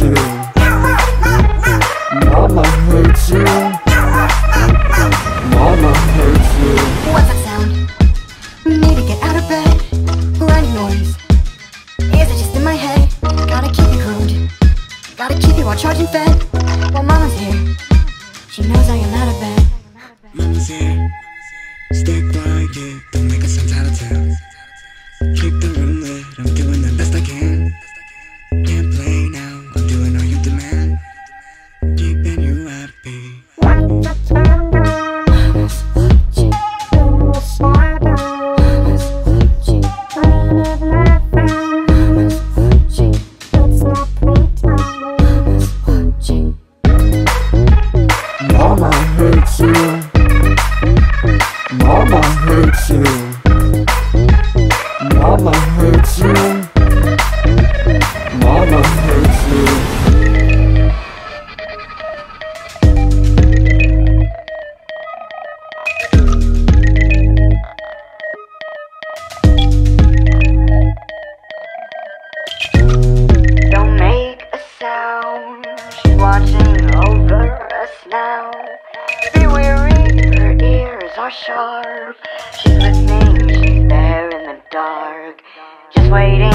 you. Mama hates you. Mama hates you. What's that sound? Need to get out of bed. Running noise. Is it just in my head? Gotta keep you groomed. Gotta keep you all charged and fed. While Mama's here, she knows I am out of bed. Mama's here. Stay quiet, don't make a sound, tattletale. Keep the room lit, I'm doing the best I can. Can't play now, I'm doing all you demand. Keeping you happy. Mama's watching. Mama's watching. Mama's watching. It's not playtime. Mama's watching. Mama hates you. Mama hates you. Mama hates you. Mama hates you. Don't make a sound. She's watching over us now. Be weary, her ears are sharp. She's listening, she's there in the dark, just waiting.